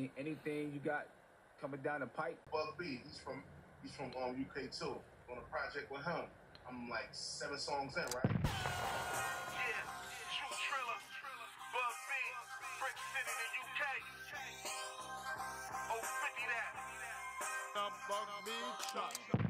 Anything you got coming down the pipe? BugBee, he's from UK too. On a project with him, I'm like 7 songs in, right? Yeah, Tru Trilla, BugBee, Brick City, the UK. Oh, 50 that. The BugBee truck.